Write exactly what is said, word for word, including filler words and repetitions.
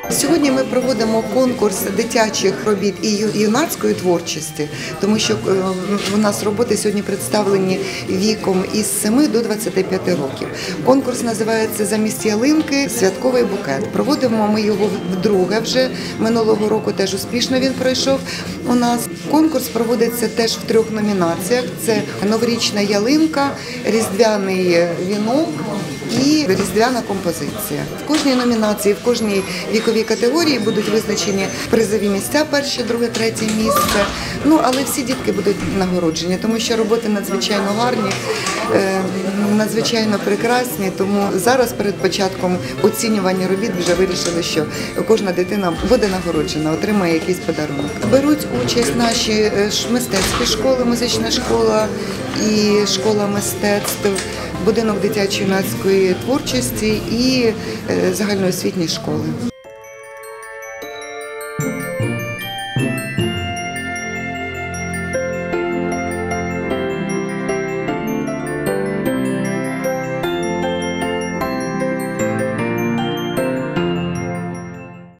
Сьогодні ми проводимо конкурс дитячих робіт і юнацької творчості, тому що у нас роботи сьогодні представлені віком із семи до двадцяти п'яти років. Конкурс називається «Замість ялинки. Святковий букет». Проводимо ми його вдруге вже. Минулого року теж успішно він пройшов у нас. Конкурс проводиться теж в трьох номінаціях. Це новорічна ялинка, різдвяний вінок і різдвяна композиція. В кожній номінації, в кожній віковій категорії будуть визначені призові місця, перше, друге, третє місце. Ну, але всі дітки будуть нагороджені, тому що роботи надзвичайно гарні, надзвичайно прекрасні. Тому зараз перед початком оцінювання робіт вже вирішили, що кожна дитина буде нагороджена, отримає якийсь подарунок. Беруть участь наші мистецькі школи, музична школа і школа мистецтв, будинок дитячої юнацької творчості і загальноосвітні школи.